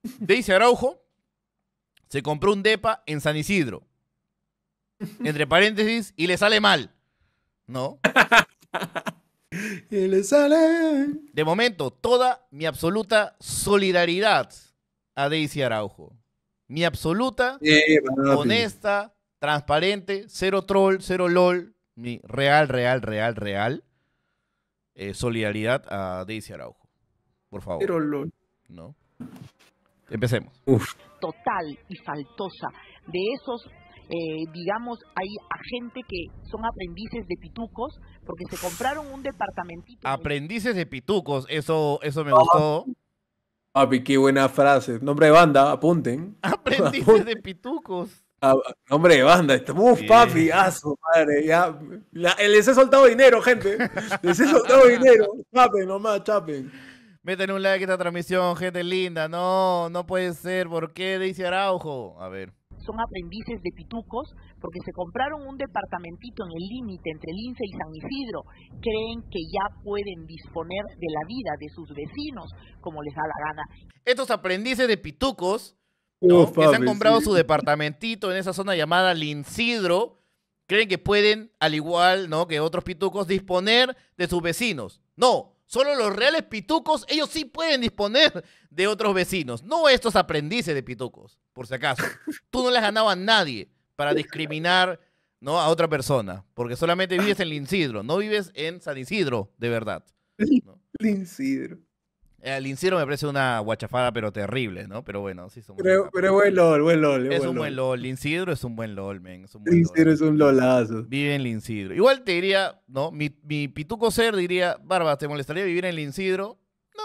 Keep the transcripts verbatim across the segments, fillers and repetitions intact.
Daisy Araujo se compró un depa en San Isidro. Entre paréntesis, y le sale mal. ¿No? Y le sale. De momento, toda mi absoluta solidaridad a Daisy Araujo. Mi absoluta, Sí, honesta, transparente, cero troll, cero lol, mi real, real, real, real eh, solidaridad a Daisy Araujo. Por favor. Pero lo... ¿No? Empecemos. Uf. Total y faltosa de esos, eh, digamos, hay a gente que son aprendices de pitucos porque se compraron un departamentito. Aprendices de pitucos, eso, eso me gustó. Papi, qué buena frase. Nombre de banda, apunten. Aprendices Apunten. de pitucos. Ah, nombre de banda. Uf, Bien. papi, a su madre. Ya. La- les he soltado dinero, gente. Les he soltado dinero. Chapen nomás, chapen. Meten un like a esta transmisión, gente linda. No, no puede ser. ¿Por qué Daisy Araujo? A ver. Son aprendices de pitucos porque se compraron un departamentito en el límite entre Lince y San Isidro. Creen que ya pueden disponer de la vida de sus vecinos como les da la gana. Estos aprendices de pitucos, ¿no? Uf, que se han papi, comprado sí. su departamentito en esa zona llamada Lincidro, creen que pueden, al igual, ¿no?, que otros pitucos, disponer de sus vecinos. No, solo los reales pitucos, ellos sí pueden disponer de otros vecinos, no estos aprendices de pitucos, por si acaso. Tú no le has ganado a nadie para discriminar, ¿no?, a otra persona, porque solamente vives en Lincidro, no vives en San Isidro, de verdad, ¿no? Lincidro. El Lincidro me parece una guachafada, pero terrible, ¿no? Pero bueno, sí son Pero, pero buen LOL, buen LOL. Es buen un LOL. buen LOL. Lincidro es un buen LOL, men. Es un buen Lincidro LOL. es un lolazo. Vive en Lincidro. Igual te diría, ¿no? Mi, mi pituco ser diría, Barba, ¿te molestaría vivir en Lincidro?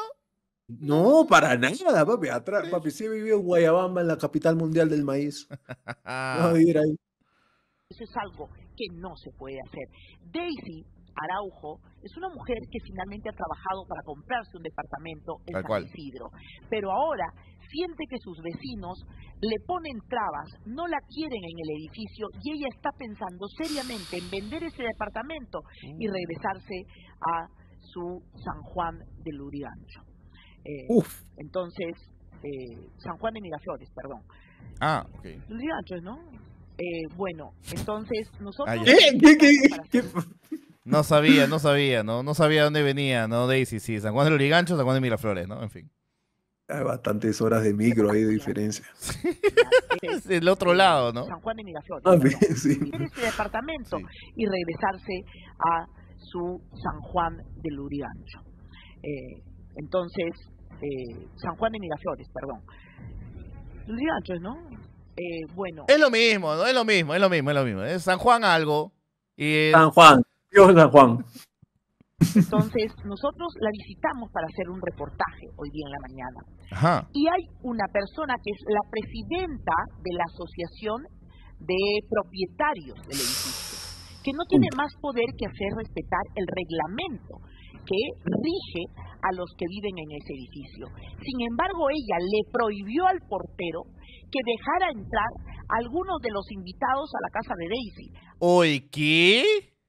No, para nada, papi. Atrás, papi, sí he vivido en Guayabamba, en la capital mundial del maíz. No a vivir ahí. Eso es algo que no se puede hacer. Daisy Araujo es una mujer que finalmente ha trabajado para comprarse un departamento en Tal San cual. Isidro, pero ahora siente que sus vecinos le ponen trabas, no la quieren en el edificio y ella está pensando seriamente en vender ese departamento y regresarse a su San Juan de Lurigancho. Eh, Uf. entonces, eh, San Juan de Miraflores, perdón. Ah, ok. Lurigancho, ¿no? Eh, bueno, entonces nosotros... Ah, ya. ¿Qué? ¿Qué? ¿Qué? para ¿Qué? hacer- No sabía, no sabía, ¿no? No sabía dónde venía, ¿no, Daisy? Sí, San Juan de Lurigancho, San Juan de Miraflores, ¿no? En fin. Hay bastantes horas de micro ahí de diferencia. Es el otro lado, ¿no? San Juan de Miraflores. Ah, perdón. bien, sí. Vender ese departamento Sí. y regresarse a su San Juan de Lurigancho. Eh, entonces, eh, San Juan de Miraflores, perdón. Lurigancho, ¿no? Eh, bueno, Es lo mismo, ¿no? Es lo mismo, es lo mismo, es lo mismo. Es San Juan algo. Y es... San Juan. Dios San Juan. entonces nosotros la visitamos para hacer un reportaje hoy día en la mañana. Ajá. Y hay una persona que es la presidenta de la Asociación de Propietarios del edificio, que no tiene más poder que hacer respetar el reglamento que rige a los que viven en ese edificio. Sin embargo, ella le prohibió al portero que dejara entrar a algunos de los invitados a la casa de Daisy. Oye, ¿qué?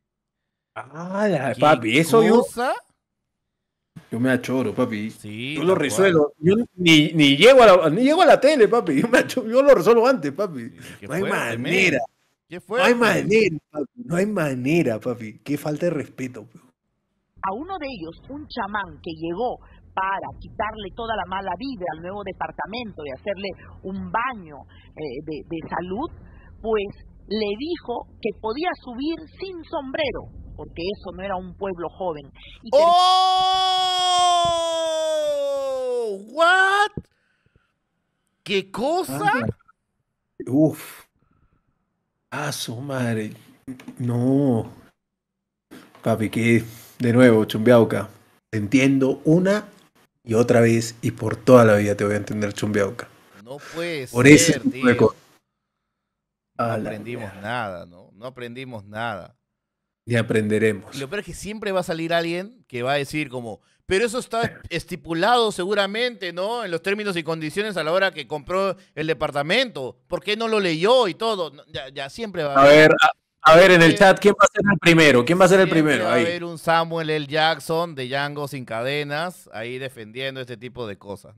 Ah, la- ¿Qué papi, eso yo, cosa? yo me achoro, papi. Sí, Yo tal lo cual. resuelvo. Yo ni, ni, llego a la, ni llego a la tele, papi. Yo, me achoro, yo lo resuelvo antes, papi. Sí, qué No hay fuerte, manera. men. ¿Qué No fuerte? hay manera, papi. No hay manera, papi. Qué falta de respeto, papi. A uno de ellos, un chamán que llegó para quitarle toda la mala vibra al nuevo departamento y hacerle un baño eh, de, de salud, pues le dijo que podía subir sin sombrero, porque eso no era un pueblo joven. Y ter- ¡Oh! ¿What? ¿Qué cosa? Ah, uf. Ah, su madre. No. Papi, que de nuevo, Chumbiauca. Te entiendo una y otra vez y por toda la vida te voy a entender, Chumbiauca. No puede Por ese ser, tipo de tío. cosas. No A la aprendimos mierda. nada, ¿no? No aprendimos nada. Y aprenderemos. Y lo peor es que siempre va a salir alguien que va a decir como, pero eso está estipulado seguramente, ¿no? En los términos y condiciones a la hora que compró el departamento. ¿Por qué no lo leyó y todo? No, ya, ya siempre va a A haber. ver, a, a ver en el chat, ¿quién va a ser el primero? ¿Quién va a ser el Siempre primero? va a Ahí. haber un Samuel L. Jackson de Django sin cadenas ahí defendiendo este tipo de cosas, ¿no?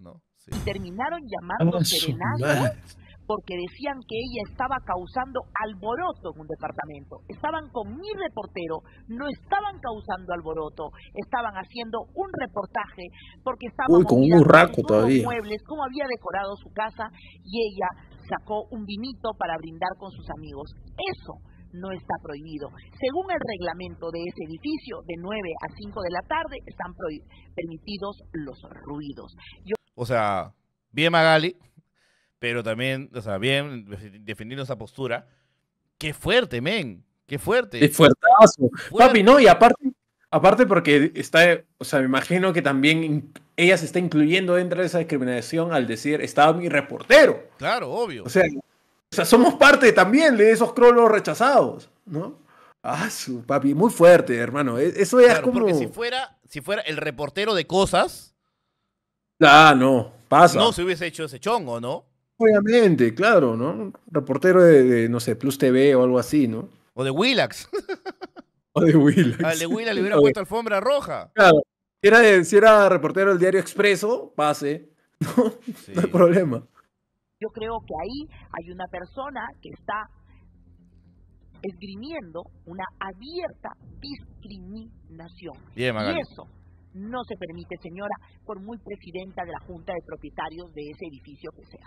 sí. Y terminaron llamando Ah, su serenazgo madre. porque decían que ella estaba causando alboroto en un departamento. Estaban con mi reportero, no estaban causando alboroto, estaban haciendo un reportaje porque estábamos Uy, con un mirando burraco sus nuevos todavía. muebles, cómo había decorado su casa, y ella sacó un vinito para brindar con sus amigos. Eso no está prohibido. Según el reglamento de ese edificio, de nueve a cinco de la tarde están permitidos los ruidos. Yo O sea, bien Magali, pero también, o sea, bien defendiendo esa postura. Qué fuerte, men, qué fuerte. Es fuertazo. Fuerte. Papi, no, y aparte, aparte porque está, o sea, me imagino que también in- ella se está incluyendo dentro de esa discriminación al decir, estaba mi reportero. Claro, obvio. O sea, o sea, somos parte también de esos crolos rechazados, ¿no? Ah, su papi, muy fuerte, hermano. E- Eso ya Claro, es como. porque si fuera, si fuera el reportero de cosas, Ah, no, pasa. no se hubiese hecho ese chongo, ¿no? Obviamente, claro, ¿no? Reportero de, de, no sé, Plus T V o algo así, ¿no? O de Willax. O de Willax. Al de Willax le hubieran O de- puesto alfombra roja. Claro. Si era, de- si era reportero del Diario Expreso, pase. No, Sí. no hay problema. Yo creo que ahí hay una persona que está esgrimiendo una abierta discriminación. Bien, Y Magali. eso no se permite, señora, por muy presidenta de la Junta de Propietarios de ese edificio que sea.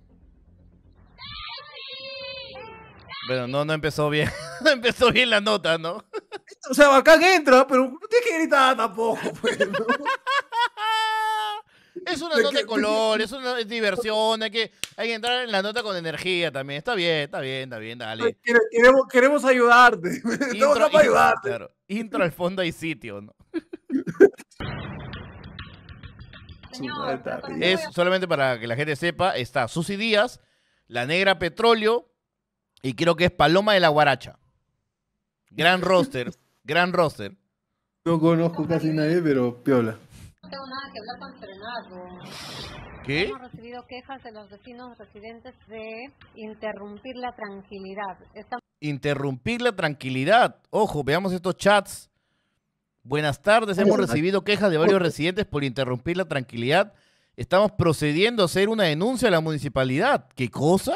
Bueno, no, no empezó bien. No empezó bien la nota, ¿no? O sea, bacán entra, pero no tienes que gritar tampoco, pues, ¿no? Es una ¿De nota qué- de color, es una es diversión, hay que, hay que entrar en la nota con energía también. Está bien, está bien, está bien, dale. Quere- Queremos, queremos ayudarte. Estamos Intro, acá para ayudarte. claro, intro al fondo hay sitio, ¿no? Su madre está bien. Es solamente para que la gente sepa, está Susy Díaz, La Negra Petróleo y creo que es Paloma de la Guaracha. Gran roster, gran roster. No conozco casi nadie, pero piola. No tengo nada que hablar con Serenazgo. ¿Qué? Hemos recibido quejas de los vecinos residentes de interrumpir la tranquilidad. Estamos Interrumpir la tranquilidad. Ojo, veamos estos chats. Buenas tardes, hemos recibido quejas de varios residentes por interrumpir la tranquilidad. Estamos procediendo a hacer una denuncia a la municipalidad. ¿Qué cosa?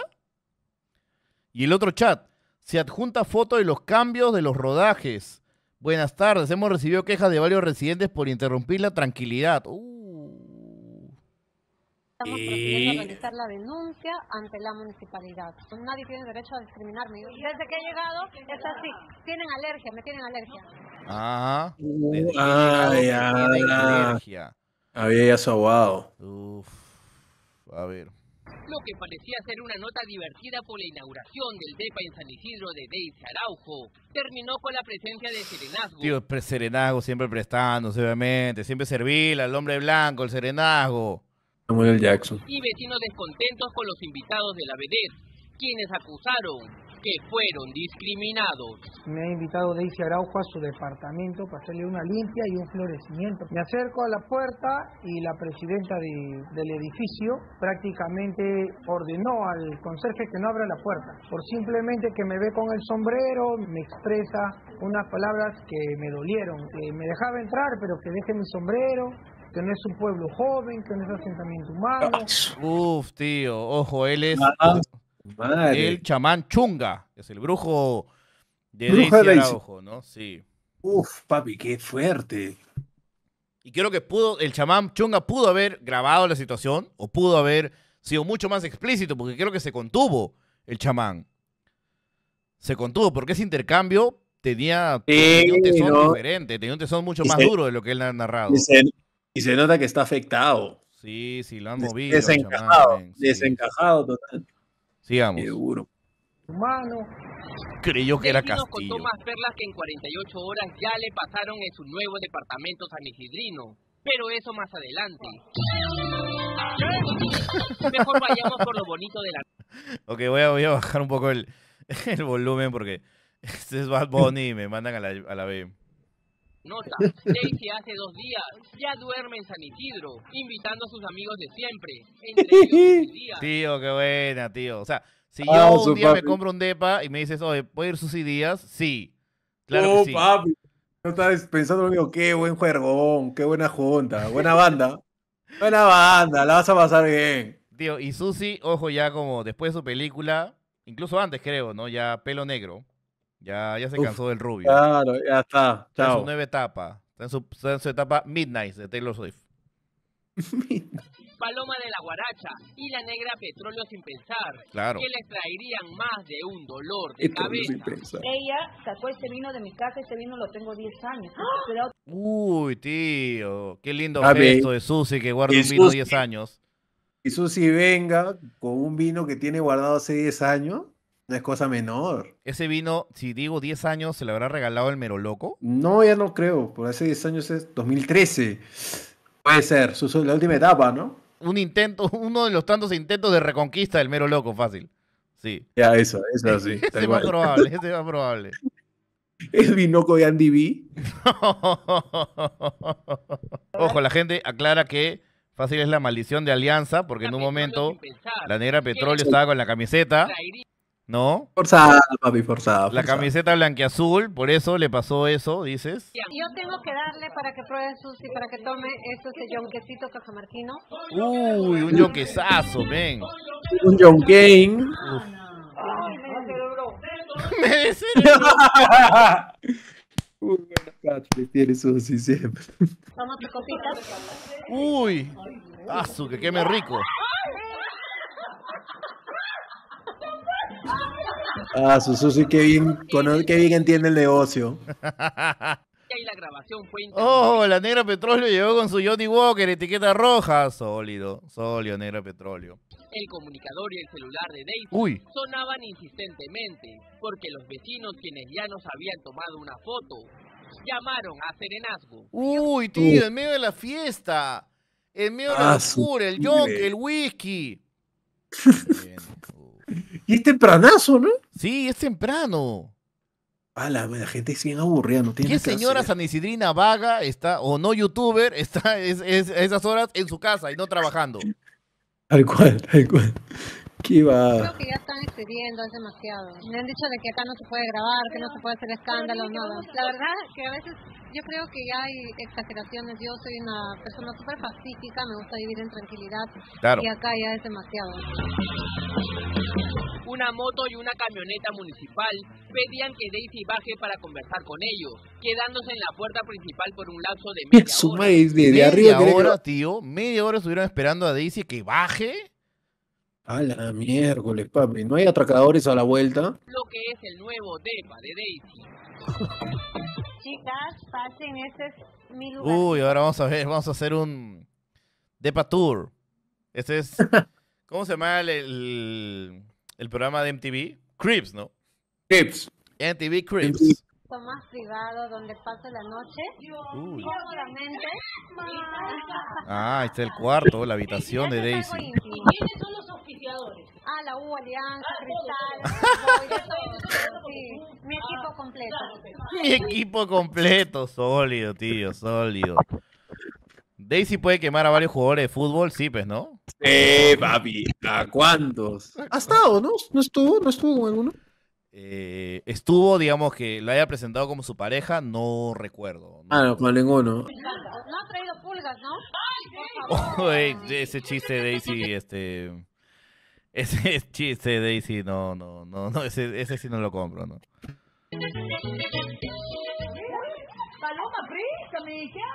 Y el otro chat. Se adjunta foto de los cambios de los rodajes. Buenas tardes, hemos recibido quejas de varios residentes por interrumpir la tranquilidad. Uh. Estamos Eh. procediendo a realizar la denuncia ante la municipalidad. Nadie tiene derecho a discriminarme. Desde que he llegado es así. Tienen alergia, me tienen alergia. Ajá. Uh, Desde que he ah, llegado me ya. tienen alergia. Había ya su aguado. Uf. A ver. Lo que parecía ser una nota divertida por la inauguración del DEPA en San Isidro de Daisy Araujo, terminó con la presencia de Serenazgo. Tío, pre- Serenazgo siempre prestándose, obviamente. Siempre servil al hombre blanco, el Serenazgo. Samuel Jackson. Y vecinos descontentos con los invitados de la vedette, quienes acusaron que fueron discriminados. Me ha invitado Daisy Araujo a su departamento para hacerle una limpia y un florecimiento. Me acerco a la puerta y la presidenta de- del edificio prácticamente ordenó al conserje que no abra la puerta. Por simplemente que me ve con el sombrero, me expresa unas palabras que me dolieron. Que me dejaba entrar, pero que deje mi sombrero, que no es un pueblo joven, que no es asentamiento humano. Uf, tío. Ojo, él es Ah, madre. el chamán Chunga. Es el brujo de Brujo de Daisy Daisy. Araujo, ¿no? Sí. Uf, papi, qué fuerte. Y creo que pudo, el chamán Chunga pudo haber grabado la situación o pudo haber sido mucho más explícito, porque creo que se contuvo el chamán. Se contuvo, porque ese intercambio tenía, Sí, tenía un tesón ¿no? diferente, tenía un tesón mucho Y más se- duro de lo que él ha narrado. Y se, y se nota que está afectado. Sí, sí, lo han Des- movido. al Desencajado. chamán, sí. Desencajado total. Sigamos. Seguro. humano. Creyó que era Daisy nos Castillo. contó más perlas que en cuarenta y ocho horas ya le pasaron en su nuevo departamento sanisidrino. Pero eso más adelante. Mejor vayamos por lo bonito de la Ok, voy a, voy a bajar un poco el, el volumen porque este es Bad Bunny y me mandan a la, a la B. nota. Daisy hace dos días ya duerme en San Isidro, invitando a sus amigos de siempre. Entre ellos Susy Díaz. Tío, qué buena, tío. O sea, si Ah, yo su un día me papi. compro un depa y me dices, oye, ¿puedo ir Susy Díaz? Sí. Claro Oh, que sí. papi. No estabas pensando lo mismo. Qué buen juergón, qué buena junta, buena banda. Buena banda, la vas a pasar bien. Tío, y Susi, ojo, ya como después de su película, incluso antes creo, ¿no? Ya pelo negro. Ya, ya se Uf, cansó del rubio. Claro, ya está. Está en su Chao. nueva etapa. Está en su, está en su etapa Midnight de Taylor Swift. Paloma de la Guaracha y la Negra Petróleo sin pensar Claro. que les traerían más de un dolor de Esto no sin cabeza. pensar. Ella sacó este vino de mi casa, este vino lo tengo diez años. Cuidado. Uy, tío. Qué lindo A ver. gesto de Susi que guarda Y un vino Susi. diez años. Y Susi venga con un vino que tiene guardado hace diez años, no es cosa menor. Ese vino, si digo diez años, ¿se le habrá regalado el Mero Loco? No, ya no creo, por hace diez años es dos mil trece. Puede ser, su, su- la última etapa, ¿no? Un intento, uno de los tantos intentos de reconquista del Mero Loco, fácil. Sí. Ya, eso, eso sí. Ese tal es más cual. probable, ese es más probable. El vinoco de Andy B. Ojo, la gente aclara que fácil es la maldición de Alianza, porque en un Petróleo momento sin pensar la Negra que Petróleo les estaba con la camiseta, traería ¿no? Forzada, papi, forzada. La forzada. camiseta blanquiazul, por eso le pasó eso, dices. Yo tengo que darle para que pruebe Susi, para que tome esto, este yonquecito cajamarquino. Uy, un yoquesazo, ven. Un John Kane. Me descerebró. Uy, buena catchphrase tiene Susi siempre. Vamos a cositas. Uy, asu, que queme rico. Ah, su Susi, qué bien, cono- qué bien entiende el negocio. y la grabación fue interrumpida. Oh, la Negra Petróleo llegó con su Johnny Walker, etiqueta roja. Sólido, sólido, Negra Petróleo. El comunicador y el celular de Daisy Uy, sonaban insistentemente porque los vecinos, quienes ya nos habían tomado una foto, llamaron a serenazgo. uy, tío, en medio de la fiesta. En medio de la Ah, su locura, el madre. yonke, el whisky. Bien, uy. Y es tempranazo, ¿no? Sí, es temprano. Ah, la, la gente es bien aburrida, no tiene ¿Qué nada que señora hacer. San Isidrina vaga está, o no youtuber, está es, es- a esas horas en su casa y no trabajando? Tal cual, tal cual. ¿Qué va? Creo que ya están excediendo, es demasiado. Me han dicho de que acá no se puede grabar, que no se puede hacer escándalo, nada. La verdad que a veces yo creo que ya hay exageraciones. Yo soy una persona súper pacífica, me gusta vivir en tranquilidad. Claro. Y acá ya es demasiado. Una moto y una camioneta municipal pedían que Daisy baje para conversar con ellos, quedándose en la puerta principal por un lapso de media Su hora. madre, de, de Media arriba tiene que- hora, tío, media hora estuvieron esperando a Daisy que baje. A la miércoles, papi. No hay atracadores a la vuelta. Lo que es el nuevo depa de Daisy. Chicas, pasen, este es mi lugar. Uy, ahora vamos a ver, vamos a hacer un Depa Tour. Este es, ¿cómo se llama el, el, el programa de M T V? Cribs, ¿no? Tips. M T V Cribs. Más privado, donde paso la noche Uy. cómodamente. Ah, ahí está el cuarto, la habitación de Eso es algo Daisy. íntimo. ¿Quiénes son los auspiciadores? Ah, la U, Alianza, Cristal, Boy, de todo. Sí, mi equipo completo. Mi equipo completo, sólido, tío, sólido. Daisy puede quemar a varios jugadores de fútbol, sí, pues, ¿no? Eh, papi. ¿A cuántos? ¿Ha estado, no? ¿No estuvo? ¿No estuvo con alguno? Eh, estuvo, digamos, que lo haya presentado como su pareja, no recuerdo. ¿no? Ah, no, con ninguno. No ha traído pulgas, ¿no? Oye, ese chiste de Daisy, este... Ese chiste de Daisy, no, no, no, no, ese, ese sí no lo compro, ¿no? Paloma, préstame, ¿qué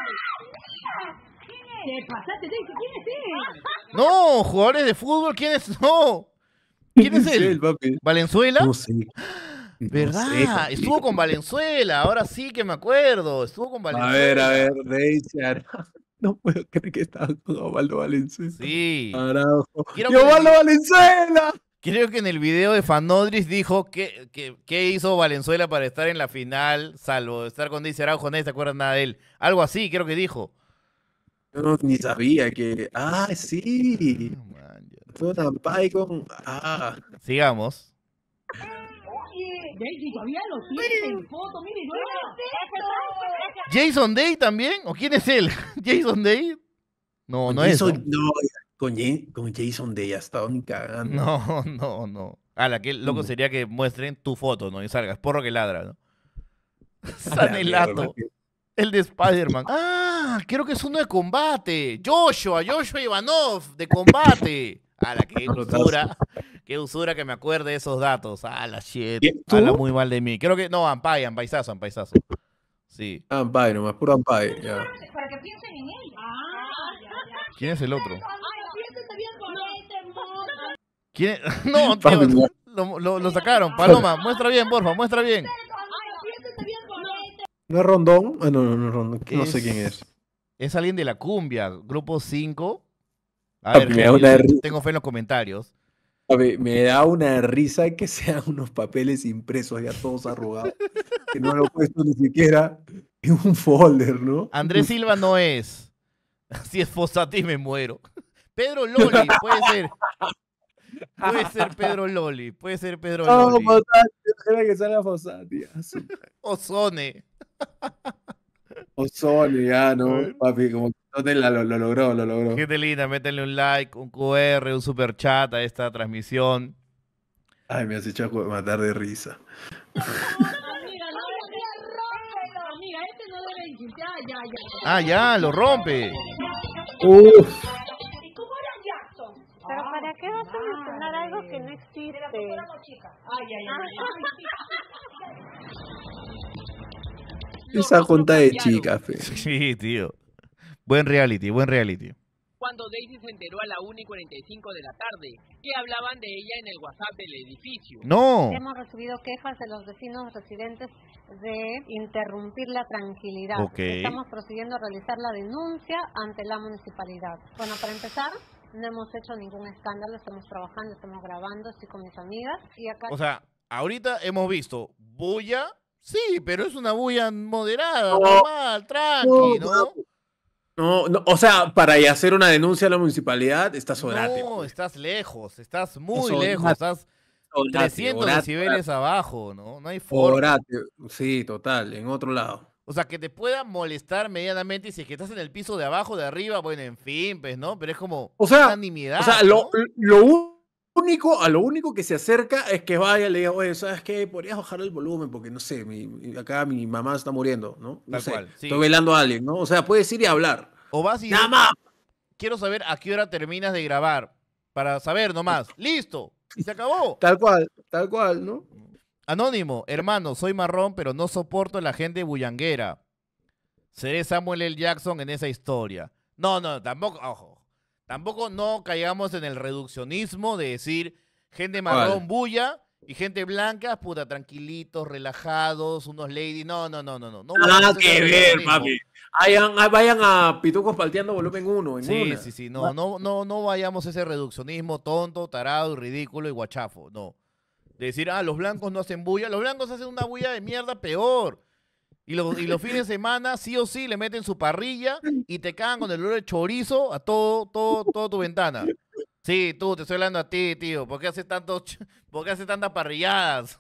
¿Qué pasaste, Daisy? ¿Quién es él? No, jugadores de fútbol, ¿quiénes no? ¿Quién es él? papi? ¿Valenzuela? No sé. No ¿Verdad? sé, papi. Estuvo con Valenzuela, ahora sí que me acuerdo. Estuvo con A Valenzuela. ver, a ver, Daisy Araujo. No puedo creer que estaba con Osvaldo Valenzuela. Sí. Araujo. Quiero ¡Y que- Osvaldo Valenzuela! Creo que en el video de Fanodris dijo que, que, que hizo Valenzuela para estar en la final, salvo estar con Daisy Araujo, nadie se acuerda nada de él. Algo así, creo que dijo. Yo no, ni sabía que. Ah, sí. No, man, ya. Fue una pay con. Ah. Sigamos. Daisy, todavía lo tiene en foto, mire, yo. ¿Jason Day también? ¿O quién es él? ¿Jason Day? No, no Con es. Jason- No, con, Ja- con Jason Day ha estado ni cagando. No, no, no. A la que loco No. sería que muestren tu foto, ¿no? Y salgas, porro que ladra, ¿no? A la Sanelato. mierda, El de Spider-Man. Ah, creo que es uno de combate. Joshua, Joshua Ivanov, de combate. A la que usura. Qué usura que me acuerde de esos datos. A la shit. Habla muy mal de mí. Creo que. No, Ampay, Ampaizazo, Ampaizazo. Sí. Ampay nomás, puro Ampay. Ya. Para que piensen en él. Ah, ya, ya. ¿Quién es el otro? Ay, piénsense bien con este mono. ¿Quién es? No, tío. Lo, lo, lo sacaron. Paloma, muestra bien, porfa, muestra bien. ¿No es Rondón? Ah, no, no, no, Rondón. No Es- sé quién es. Es alguien de la cumbia, grupo cinco. A Papi, ver, me da gente, una yo risa. tengo fe en los comentarios. A ver, me da una risa que sean unos papeles impresos ya todos arrugados. Que no lo he puesto ni siquiera en un folder, ¿no? Andrés Silva no es. Si es Fossati me muero. Pedro Loli, puede ser. Puede ser Pedro Loli, puede ser Pedro No, Loli. Fossati, era que salga Fossati. ya, sí. Ozone. Ozone, ya, A ¿no? ver. Papi, como que no te la- lo, lo logró, lo logró. Gente linda, métanle un like, un Q R, un super chat a esta transmisión. Ay, me has hecho acu- matar de risa. Amiga, no debe. Amiga, este no debe insistir. Ya, ya, ya. Ah, ya, lo rompe. Uf, ¿Y cómo era Jackson? Pero ¿para qué vas a mencionar algo que no existe? Ay, ay, ay. Los esa rostros junta de cambiaron. chicas, fe. Sí, tío. Buen reality, buen reality. Cuando Daisy se enteró a la una y cuarenta y cinco de la tarde que hablaban de ella en el WhatsApp del edificio. No. Hemos recibido quejas de los vecinos residentes de interrumpir la tranquilidad. Ok. Estamos procediendo a realizar la denuncia ante la municipalidad. Bueno, para empezar, no hemos hecho ningún escándalo, estamos trabajando, estamos grabando, estoy con mis amigas y acá... O sea, ahorita hemos visto bulla, sí, pero es una bulla moderada, No. normal, tranqui, No, ¿no? No, no, o sea, para ir a hacer una denuncia a la municipalidad, estás orate. No, pues. estás lejos, estás muy Estás lejos, orate, estás orate, trescientos orate, decibeles abajo, ¿no? No hay forma. Orate, sí, total, en otro lado. O sea, que te pueda molestar medianamente y si es que estás en el piso de abajo, de arriba, bueno, en fin, pues, ¿no? Pero es como O sea, una nimiedad, O sea, lo, ¿no? lo único, a lo único que se acerca es que vaya y le diga, oye, ¿sabes qué? Podrías bajar el volumen porque, no sé, mi, mi- acá mi mamá está muriendo, ¿no? No Tal sé, cual, sí. estoy velando a alguien, ¿no? O sea, puedes ir y hablar. O vas y Nada más. quiero saber a qué hora terminas de grabar, para saber nomás. ¡Listo! Y se acabó. Tal cual, tal cual, ¿no? Anónimo, hermano, soy marrón, pero no soporto a la gente bullanguera. Seré Samuel L. Jackson en esa historia. No, no, tampoco, ojo. Tampoco no caigamos en el reduccionismo de decir gente marrón ¿Cuál? bulla y gente blanca, puta, tranquilitos, relajados, unos ladies. No, no, no, no, no. no Nada vayamos a ese que ver, reduccionismo. papi. Vayan, a- vayan a Pitucos Palteando volumen uno, en Sí, una. sí, sí. No, no, no, no vayamos a ese reduccionismo tonto, tarado y ridículo y guachafo. No. De decir, ah, los blancos no hacen bulla. Los blancos hacen una bulla de mierda peor. Y los, y los fines de semana, sí o sí, le meten su parrilla y te cagan con el olor de chorizo a todo, todo, toda tu ventana. Sí, tú, te estoy hablando a ti, tío. ¿Por qué haces tantos, ch- por qué haces tantas parrilladas?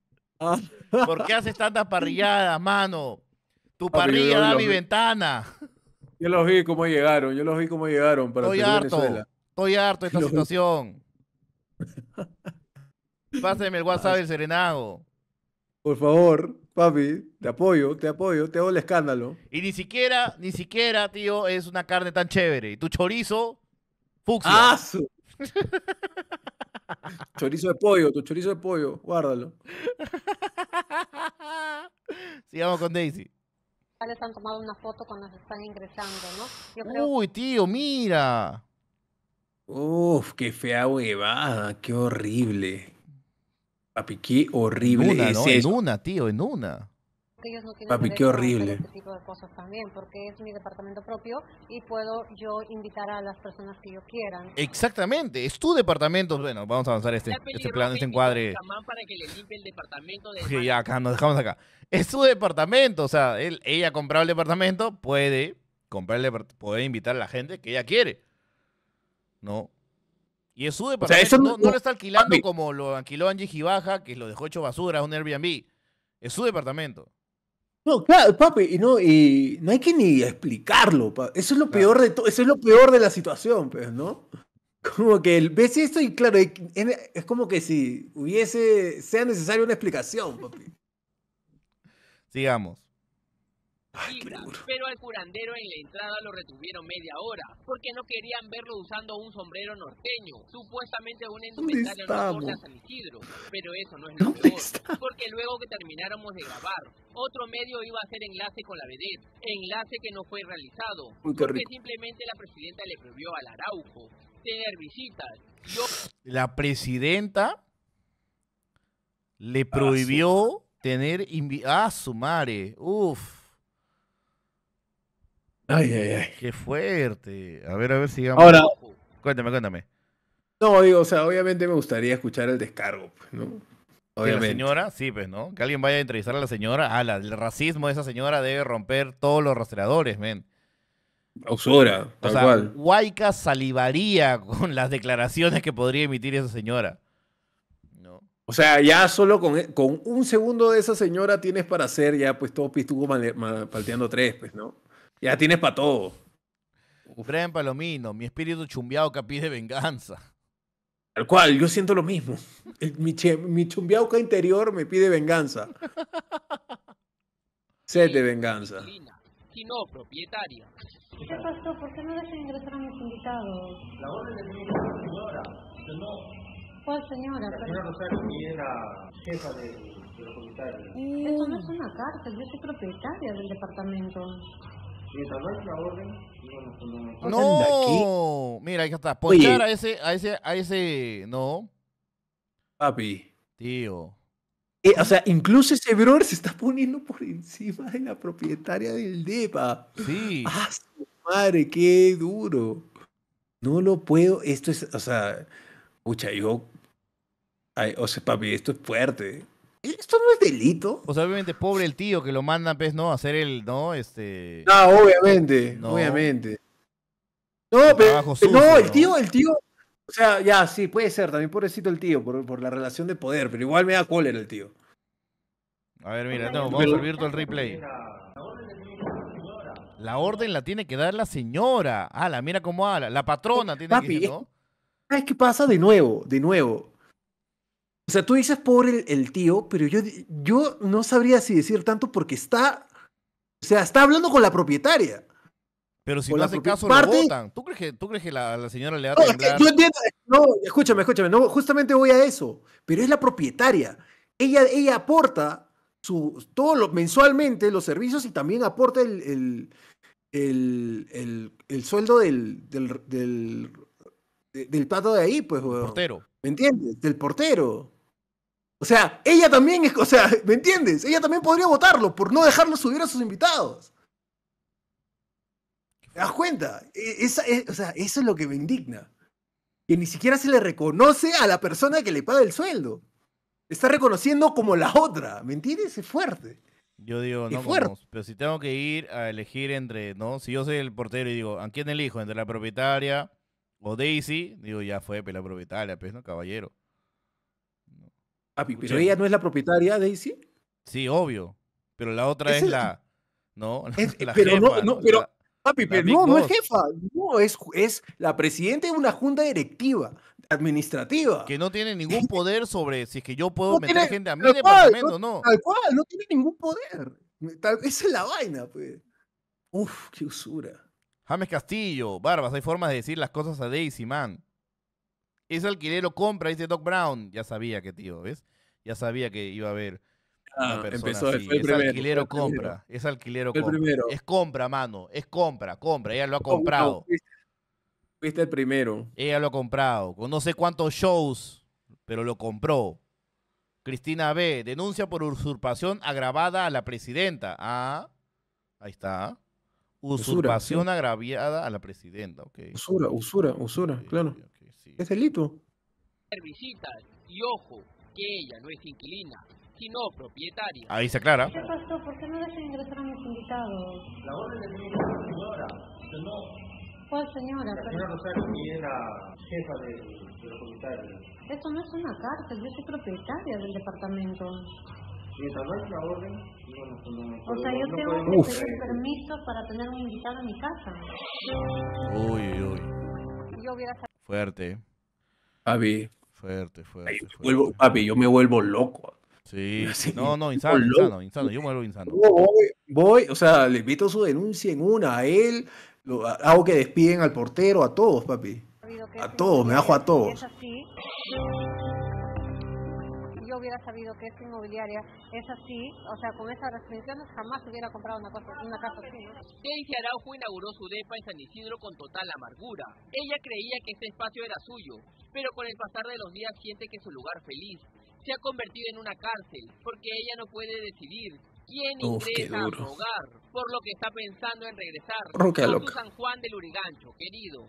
Ah. ¿Por qué haces tantas parrilladas, mano? Tu Papi, parrilla yo da lo mi vi. ventana. Yo los vi cómo llegaron, yo los vi cómo llegaron para Estoy Perú, harto. Venezuela. Estoy harto de esta Lo- situación. Páseme el WhatsApp del Serenago. Por favor, papi, te apoyo, te apoyo, te hago el escándalo. Y ni siquiera, ni siquiera, tío, es una carne tan chévere. Y tu chorizo, fucsia. ¡Ah! su- Chorizo de pollo, tu chorizo de pollo, guárdalo. Sigamos con Daisy. Ya les han tomado una foto cuando se están ingresando, ¿no? Yo creo Uy, tío, mira. Uf, qué fea huevada, qué horrible. Papi, qué En horrible una, es ¿no? eso. En una, tío, en una. que ellos no tienen Papi, qué derecho a hacer horrible. este tipo de cosas también, porque es mi departamento propio y puedo yo invitar a las personas que yo quieran. Exactamente, es tu departamento. Bueno, vamos a avanzar este, Está este peligroso plan, este invitar a encuadre. un chamán para que le limpie el departamento de Que ya acá, nos dejamos acá. Es su departamento, o sea, él, ella ha comprado el departamento, puede comprar el depart- puede invitar a la gente que ella quiere. ¿No? Y es su departamento. eso no, no- no lo está alquilando papi. como lo alquiló Angie Gibaja, que lo dejó hecho basura, un Airbnb. Es su departamento. No, claro, papi, y no, y no hay que ni explicarlo, pa. Eso es lo Claro. peor de todo, eso es lo peor de la situación, pues, ¿no? Como que el- ves esto y claro, es, es como que si hubiese, sea necesaria una explicación, papi. Sigamos. Ay, qué cifras, duro. pero al curandero en la entrada lo retuvieron media hora, porque no querían verlo usando un sombrero norteño, supuestamente una ¿Dónde indumentaria no acorde a estamos? San Isidro, pero eso no es lo ¿Dónde peor, está? porque luego que termináramos de grabar, otro medio iba a hacer enlace con la vedette, enlace que no fue realizado, Uy, qué porque rico. simplemente la presidenta le prohibió al Araujo tener visitas. Yo La presidenta le Ah, prohibió tener invi- ah, su madre. Uf, Ay, ay, ay. qué fuerte. A ver, a ver, sigamos. Ahora, Cuéntame, cuéntame. no, digo, o sea, obviamente me gustaría escuchar el descargo, pues, ¿no? ¿Que la Obviamente. señora? Sí, pues, ¿no? Que alguien vaya a entrevistar a la señora. Ah, la, el racismo de esa señora debe romper todos los rastreadores, men. Usura, O tal sea, cual. Huayca salivaría con las declaraciones que podría emitir esa señora. ¿No? O sea, ya solo con, con un segundo de esa señora tienes para hacer ya pues todo pituco male- ma- palteando tres, pues, ¿no? Ya tienes para todo. Brian Palomino, mi espíritu chumbiauca pide venganza. Tal cual, yo siento lo mismo. El- mi, che- mi chumbiauca interior me pide venganza. Sed de venganza. inquilina, sino propietaria. ¿Qué pasó? ¿Por qué no dejan ingresar a mis invitados? La orden del ministro de la señora, que no, ¿Cuál señora? la Pero señora Rosario, que era jefa de, de los comisarios. eso no es una cárcel, yo soy propietaria del departamento. Mientras no hay la orden, no, no, no, no. No, mira, ahí está. Oye. Ponchar a ese, a ese, a ese, no, Papi. tío. Eh, o sea, incluso ese brother se está poniendo por encima de la propietaria del depa. Sí. ¡Ah, su madre! ¡Qué duro! No lo puedo. Esto es, o sea, pucha, yo. Ay, o sea, papi, esto es fuerte. ¿Esto no es delito? O sea, obviamente, pobre el tío que lo mandan, pues, ¿no? A hacer el, ¿no? Este. No, obviamente, No. obviamente. No, El pero, trabajo pero no, sucio, el ¿no? tío, el tío. O sea, ya, sí, puede ser, también pobrecito el tío, por, por la relación de poder, pero igual me da cólera el tío. A ver, mira, no, vamos al virtual replay. La orden la tiene que dar la señora. Ah, la mira cómo habla. La patrona tiene Papi, que, ¿no? ¿Sabes qué pasa? De nuevo, de nuevo. O sea, tú dices pobre el, el tío, pero yo, yo no sabría si decir tanto porque está. O sea, está hablando con la propietaria. Pero si Con no la hace propia- caso, parte- lo votan. ¿Tú crees que, tú crees que la, la señora le va a No, es que temblar? yo entiendo. No, escúchame, escúchame. No, justamente voy a eso. Pero es la propietaria. Ella, ella aporta su, todo lo, mensualmente los servicios y también aporta el, el, el, el, el sueldo del, del, del, de- del pato de ahí, pues, weón. Portero. ¿Me entiendes? Del portero. O sea, ella también es, o sea, ¿me entiendes? Ella también podría votarlo por no dejarlo subir a sus invitados. ¿Te das cuenta? E- Esa, es- o sea, eso es lo que me indigna. Que ni siquiera se le reconoce a la persona que le paga el sueldo. Está reconociendo como la otra. ¿Me entiendes? Es fuerte. Yo digo, Qué no, fuerte. como- pero si tengo que ir a elegir entre, ¿no? Si yo soy el portero y digo, ¿a quién elijo? ¿Entre la propietaria o Daisy? Digo, ya fue, pues la propietaria, pues, ¿no? Caballero. Papi, pero Escucha. ella no es la propietaria, Daisy. Sí, obvio. Pero la otra Ese es es- la, ¿no? Es- La pero no- jefa, no, pero- La- Papi, La pero Big no, no es Boss. jefa. No, es, es la presidenta de una junta directiva, administrativa. que no tiene ningún poder sobre si es que yo puedo No meter tiene- gente a mi tal cual, departamento, no. Tal cual, no tiene ningún poder. Tal- esa es la vaina, pues. Uf, qué usura. James Castillo, Barbas, hay formas de decir las cosas a Daisy, man. Ese alquilero compra, dice Doc Brown. Ya sabía que, tío, ¿ves? Ya sabía que iba a haber una Ah, persona empezó, así. fue el Ese primero, alquilero fue el primero. compra, ese alquilero Fue el compra. primero. Es compra, mano, es compra, compra. Ella lo ha No, comprado. no, fuiste, fuiste el primero. Ella lo ha comprado. Con no sé cuántos shows, pero lo compró. Cristina B. Denuncia por usurpación agravada a la presidenta. Ah, ahí está. Usurpación sí. agravada a la presidenta. Ok. Usura, usura, usura, Ok, claro. ok, ok, sí. Es delito. hacer visitas. Y ojo, que ella no es inquilina, sino propietaria. Ahí se aclara. ¿Qué pasó? ¿Por qué no dejan ingresar a mis invitados? La orden del ministro de la señora, que no, ¿Cuál señora? la Pero señora Rosario, que era jefa de, de los comisarios. eso no es una cárcel, yo soy propietaria del departamento. Mientras no hay la orden, no, no, no, no O sea, yo no tengo podemos- que pedir permiso para tener un invitado en mi casa. Uy, uy, uy. Yo hubiera Fuerte, Papi, fuerte, ay, fuerte. yo me fuerte. vuelvo, papi, yo me vuelvo loco. Sí, Sí, no, no, insano, loco. insano, insano, yo me vuelvo insano. Voy, voy, o sea, le invito su denuncia en una, a él, lo, hago que despiden al portero, a todos, papi. A todos, me bajo a todos. Es así. Yo hubiera sabido que esta inmobiliaria es así, o sea, con esas restricciones jamás hubiera comprado una, cosa, una casa así, ¿no? Daisy Araujo inauguró su depa en San Isidro con total amargura. Ella creía que este espacio era suyo, pero con el pasar de los días siente que su lugar feliz se ha convertido en una cárcel, porque ella no puede decidir quién Uf, qué ingresa a duro. su hogar, por lo que está pensando en regresar Roca a su loca. San Juan del Urigancho, querido.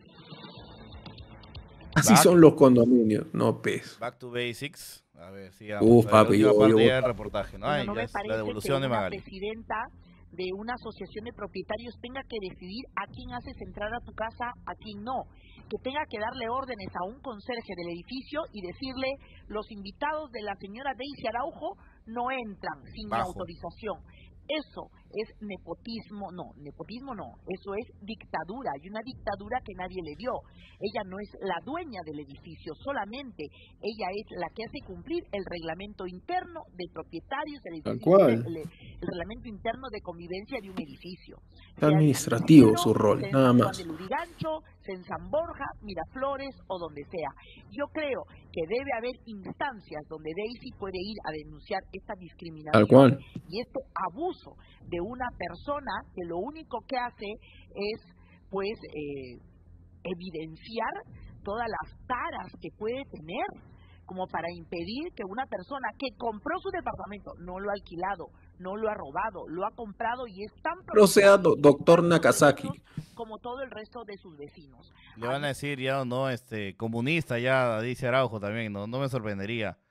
Así Back. son los condominios, no pez. Back to basics. A ver, sigamos. Uf, La papi, última yo- parte yo- ya del reportaje, ¿no? Bueno, Ay, no ya me es la parece devolución que de una Magali. presidenta de una asociación de propietarios tenga que decidir a quién haces entrar a tu casa, a quién no. Que tenga que darle órdenes a un conserje del edificio y decirle, los invitados de la señora Daisy Araujo no entran sin mi Bajo. autorización. Eso es nepotismo, no, nepotismo no, eso es dictadura, y una dictadura que nadie le dio. Ella no es la dueña del edificio, solamente ella es la que hace cumplir el reglamento interno de propietarios del Tal edificio, cual. el, el reglamento interno de convivencia de un edificio. Administrativo Sea su rol, sea en nada San Juan más. del Urigancho, sea en San Borja, Miraflores o donde sea. Yo creo que debe haber instancias donde Daisy puede ir a denunciar esta discriminación Tal cual. y este abuso de una persona que lo único que hace es pues eh, evidenciar todas las taras que puede tener como para impedir que una persona que compró su departamento, no lo ha alquilado, no lo ha robado, lo ha comprado y es tan Proceda, do- propietario, doctor tantos Nakazaki. derechos como todo el resto de sus vecinos. Le van a decir ya, no, este, comunista ya, dice Araujo también, no, no me sorprendería.